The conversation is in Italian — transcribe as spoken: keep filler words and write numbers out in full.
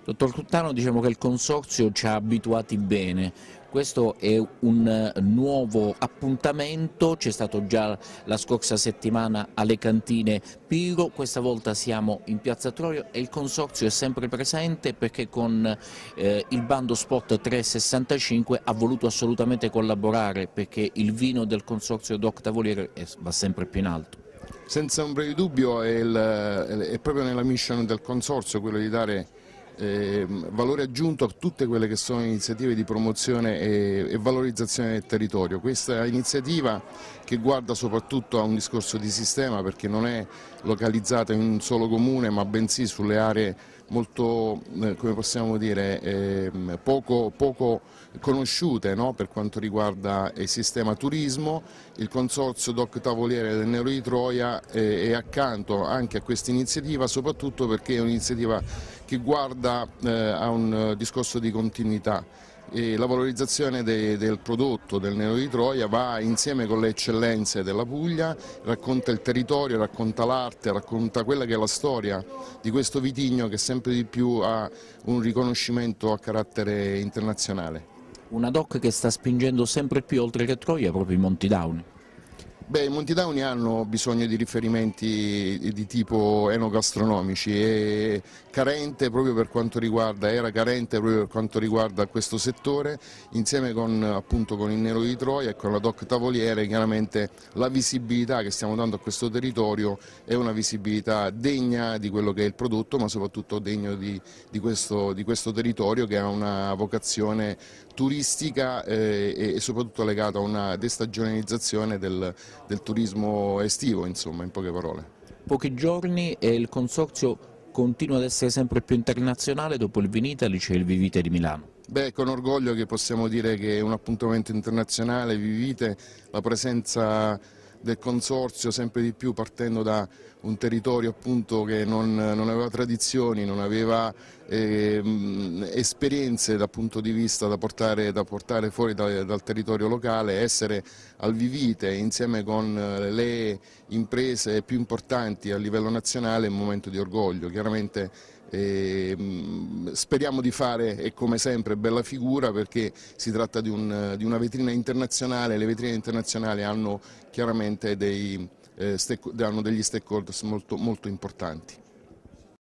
Dottor Cuttano, diciamo che il Consorzio ci ha abituati bene, questo è un nuovo appuntamento, c'è stato già la scorsa settimana alle cantine Piro, questa volta siamo in Piazza Troio e il Consorzio è sempre presente perché con eh, il bando Spot trecentosessantacinque ha voluto assolutamente collaborare perché il vino del Consorzio Doc Tavoliere va sempre più in alto. Senza ombra di dubbio è, il, è proprio nella mission del Consorzio quello di dare eh, valore aggiunto a tutte quelle che sono iniziative di promozione e, e valorizzazione del territorio. Questa iniziativa che guarda soprattutto a un discorso di sistema perché non è localizzata in un solo comune ma bensì sulle aree molto, eh, come possiamo dire, eh, poco, poco conosciute, no? Per quanto riguarda il sistema turismo. Il Consorzio Doc Tavoliere del Nero di Troia eh, è accanto anche a questa iniziativa, soprattutto perché è un'iniziativa che guarda eh, a un discorso di continuità. E la valorizzazione de, del prodotto del Nero di Troia va insieme con le eccellenze della Puglia, racconta il territorio, racconta l'arte, racconta quella che è la storia di questo vitigno che sempre di più ha un riconoscimento a carattere internazionale. Una doc che sta spingendo sempre più oltre che Troia, proprio i Monti Dauni. Beh, i Monti Dauni hanno bisogno di riferimenti di tipo enogastronomici, è carente proprio per quanto riguarda, era carente proprio per quanto riguarda questo settore, insieme con, appunto, con il Nero di Troia e con la Doc Tavoliere, chiaramente la visibilità che stiamo dando a questo territorio è una visibilità degna di quello che è il prodotto, ma soprattutto degno di, di, questo, di questo territorio che ha una vocazione turistica eh, e soprattutto legata a una destagionalizzazione del, del turismo estivo, insomma, in poche parole. Pochi giorni e il Consorzio continua ad essere sempre più internazionale, dopo il Vinitaly c'è il Vivite di Milano. Beh, con orgoglio che possiamo dire che è un appuntamento internazionale, Vivite, la presenza del Consorzio sempre di più partendo da un territorio appunto che non, non aveva tradizioni, non aveva eh, esperienze dal punto di vista da portare, da portare fuori da, dal territorio locale, essere al Vivite insieme con le imprese più importanti a livello nazionale è un momento di orgoglio. Chiaramente eh, speriamo di fare, e come sempre, bella figura perché si tratta di, un, di una vetrina internazionale, le vetrine internazionali hanno chiaramente dei, eh, hanno degli stakeholders molto, molto importanti.